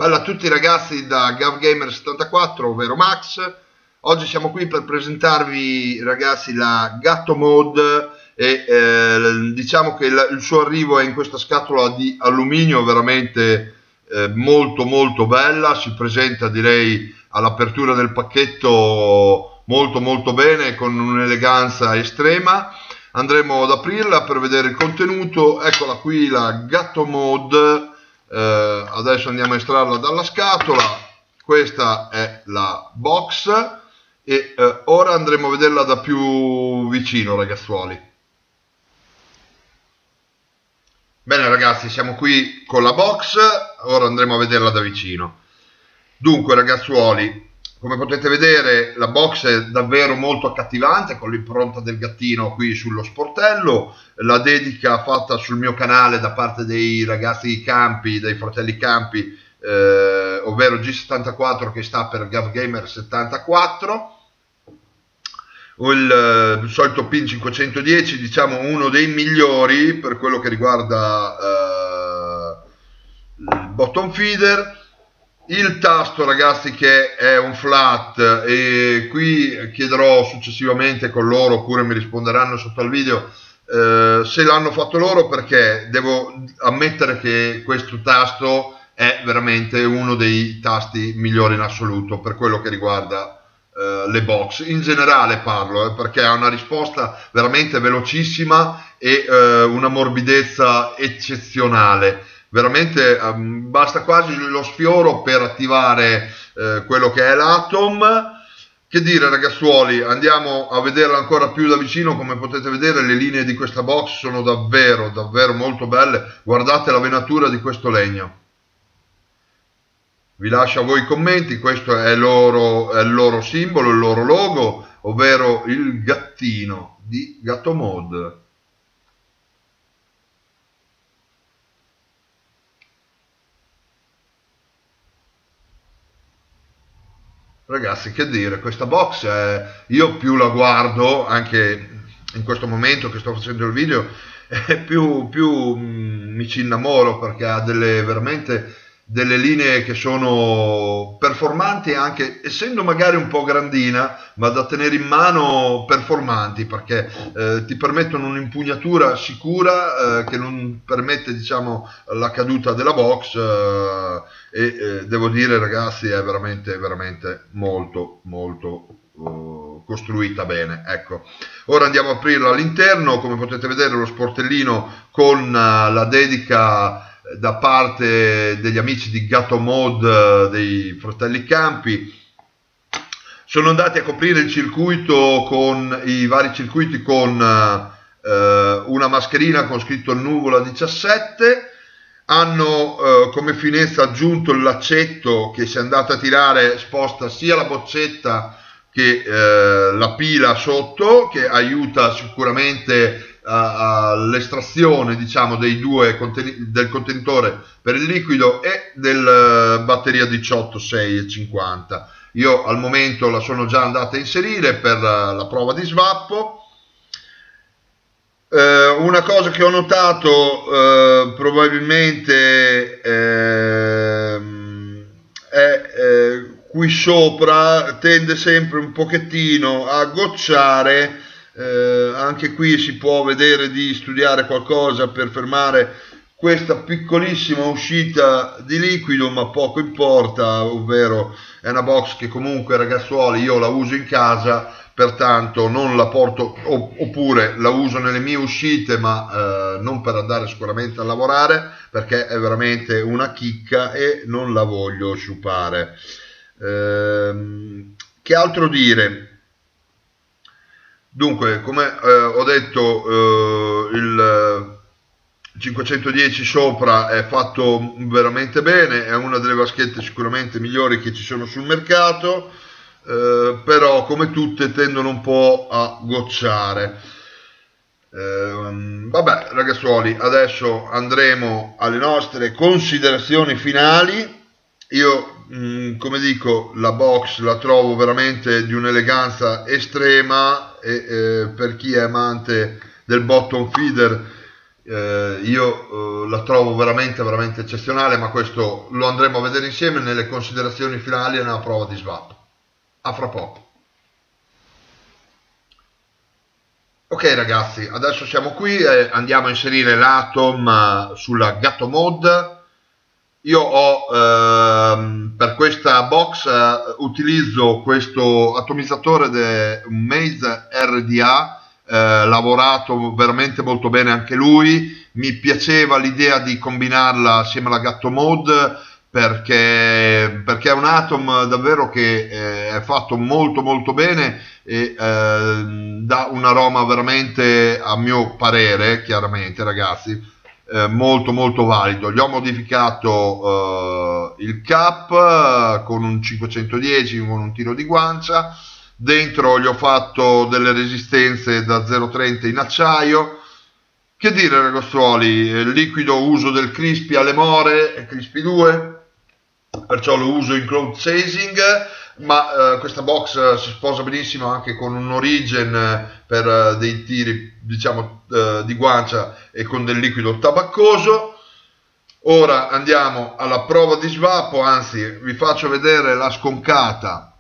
Bella a tutti ragazzi da GavGamer74, ovvero Max. Oggi siamo qui per presentarvi ragazzi la Gatto Mode e diciamo che il suo arrivo è in questa scatola di alluminio veramente molto bella. Si presenta, direi, all'apertura del pacchetto molto bene, con un'eleganza estrema. Andremo ad aprirla per vedere il contenuto. Eccola qui la Gatto Mode. Adesso andiamo a estrarla dalla scatola. Questa è la box e ora andremo a vederla da più vicino, ragazzuoli. Bene ragazzi, siamo qui con la box, ora andremo a vederla da vicino. Dunque ragazzuoli, come potete vedere la box è davvero molto accattivante, con l'impronta del gattino qui sullo sportello, la dedica fatta sul mio canale da parte dei ragazzi Campi, dei fratelli Campi, ovvero G74, che sta per GavGamer74, il solito pin 510, diciamo uno dei migliori per quello che riguarda il bottom feeder. Il tasto ragazzi che è un flat, e qui chiederò successivamente con loro, oppure mi risponderanno sotto al video, se l'hanno fatto loro, perché devo ammettere che questo tasto è veramente uno dei tasti migliori in assoluto per quello che riguarda le box. In generale parlo, perché ha una risposta veramente velocissima e una morbidezza eccezionale. Veramente basta quasi lo sfioro per attivare quello che è l'Atom. Che dire ragazzuoli, andiamo a vederla ancora più da vicino. Come potete vedere le linee di questa box sono davvero molto belle. Guardate la venatura di questo legno. Vi lascio a voi i commenti. Questo è il loro simbolo, il loro logo, ovvero il gattino di Gatto Mode. Ragazzi, che dire, questa box io più la guardo, anche in questo momento che sto facendo il video, più mi ci innamoro, perché ha veramente delle linee che sono performanti, anche essendo magari un po' grandina, ma da tenere in mano performanti, perché ti permettono un'impugnatura sicura che non permette, diciamo, la caduta della box, e devo dire ragazzi è veramente molto costruita bene. Ecco, ora andiamo a aprirla all'interno. Come potete vedere lo sportellino con la dedica da parte degli amici di Gatto Mode, dei fratelli Campi. Sono andati a coprire il circuito con i vari circuiti con una mascherina con scritto Nuvola 17. Hanno come finezza aggiunto il laccetto che, se andate a tirare, sposta sia la boccetta che la pila sotto, che aiuta sicuramente all'estrazione, diciamo, del contenitore per il liquido e del batteria 18 6,50. Io al momento la sono già andata a inserire per la prova di svappo. Una cosa che ho notato probabilmente è qui sopra tende sempre un pochettino a gocciare. Anche qui si può vedere di studiare qualcosa per fermare questa piccolissima uscita di liquido, ma poco importa, ovvero è una box che comunque ragazzuoli io la uso in casa, pertanto non la porto, oppure la uso nelle mie uscite, ma non per andare sicuramente a lavorare, perché è veramente una chicca e non la voglio sciupare. Che altro dire? Dunque, come ho detto, il 510 sopra è fatto veramente bene, è una delle vaschette sicuramente migliori che ci sono sul mercato, però come tutte tendono un po' a gocciare. Vabbè ragazzuoli, adesso andremo alle nostre considerazioni finali. Io come dico, la box la trovo veramente di un'eleganza estrema, e per chi è amante del bottom feeder Io la trovo veramente veramente eccezionale, ma questo lo andremo a vedere insieme nelle considerazioni finali e nella prova di swap. A fra poco. Ok ragazzi, adesso siamo qui e andiamo a inserire l'Atom sulla Gatto Mod. Io ho per questa box utilizzo questo atomizzatore, un Maze RDA, lavorato veramente molto bene anche lui. Mi piaceva l'idea di combinarla assieme alla Gatto Mod perché è un Atom davvero che è fatto molto molto bene e dà un aroma veramente, a mio parere, chiaramente ragazzi, molto molto valido. Gli ho modificato il cap con un 510 con un tiro di guancia, dentro gli ho fatto delle resistenze da 0,30 in acciaio. Che dire ragazzuoli, il liquido uso del Crispy alle more e Crispy 2, perciò lo uso in cloud chasing, ma questa box si sposa benissimo anche con un Origin per dei tiri, diciamo, di guancia e con del liquido tabaccoso. Ora andiamo alla prova di svapo, anzi vi faccio vedere la sconcata,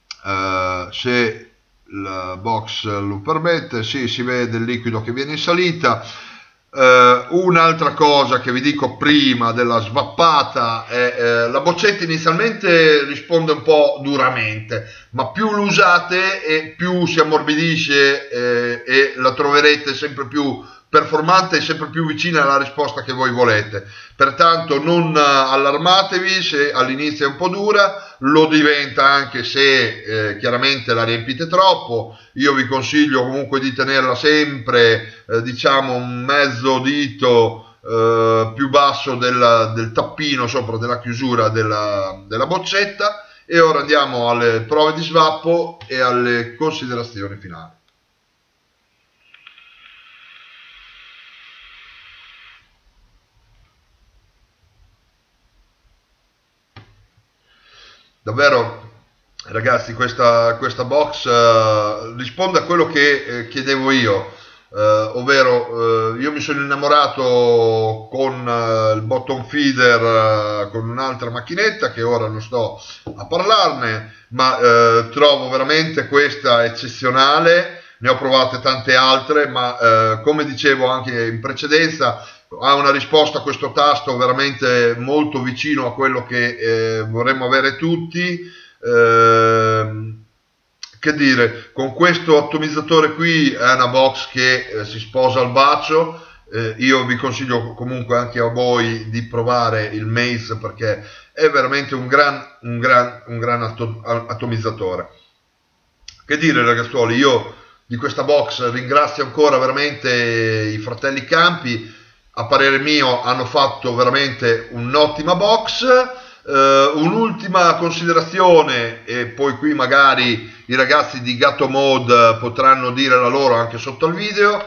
se la box lo permette. Sì, si vede il liquido che viene in salita. Un'altra cosa che vi dico prima della svappata è la boccetta inizialmente risponde un po' duramente, ma più lo usate e più si ammorbidisce e la troverete sempre più performante e sempre più vicina alla risposta che voi volete. Pertanto non allarmatevi se all'inizio è un po' dura, lo diventa anche se chiaramente la riempite troppo. Io vi consiglio comunque di tenerla sempre diciamo un mezzo dito più basso del tappino sopra della chiusura della boccetta. E ora andiamo alle prove di svappo e alle considerazioni finali. Davvero ragazzi, questa box risponde a quello che chiedevo io, ovvero io mi sono innamorato con il bottom feeder con un'altra macchinetta che ora non sto a parlarne, ma trovo veramente questa eccezionale. Ne ho provate tante altre, ma come dicevo anche in precedenza, ha una risposta a questo tasto veramente molto vicino a quello che vorremmo avere tutti. Che dire, con questo atomizzatore qui è una box che si sposa al bacio. Io vi consiglio comunque anche a voi di provare il Maze perché è veramente un gran atomizzatore. Che dire ragazzuoli, io di questa box ringrazio ancora veramente i fratelli Campi. A parere mio hanno fatto veramente un'ottima box. Un'ultima considerazione, e poi qui magari i ragazzi di Gatto Mod potranno dire la loro anche sotto al video.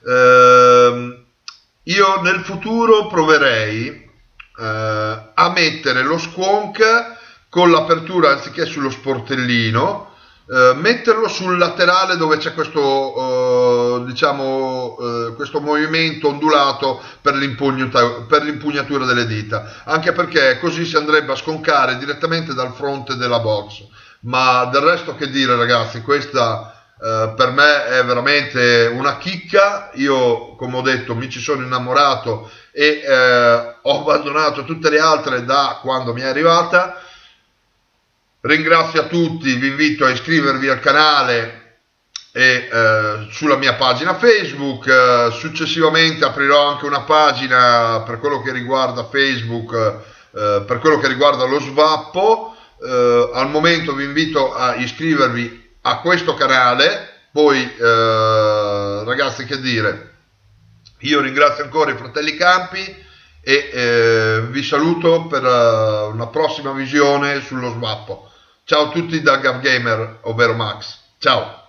Io nel futuro proverei a mettere lo squonk con l'apertura anziché sullo sportellino, metterlo sul laterale dove c'è questo questo movimento ondulato per l'impugnatura delle dita, anche perché così si andrebbe a sconcare direttamente dal fronte della box. Ma del resto che dire ragazzi, questa per me è veramente una chicca. Io come ho detto mi ci sono innamorato e ho abbandonato tutte le altre da quando mi è arrivata. Ringrazio a tutti, vi invito a iscrivervi al canale e sulla mia pagina Facebook. Successivamente aprirò anche una pagina per quello che riguarda Facebook, per quello che riguarda lo svappo. Al momento vi invito a iscrivervi a questo canale. Poi ragazzi, che dire, io ringrazio ancora i fratelli Campi e vi saluto per una prossima visione sullo svappo. Ciao a tutti da GavGamer, ovvero Max. Ciao!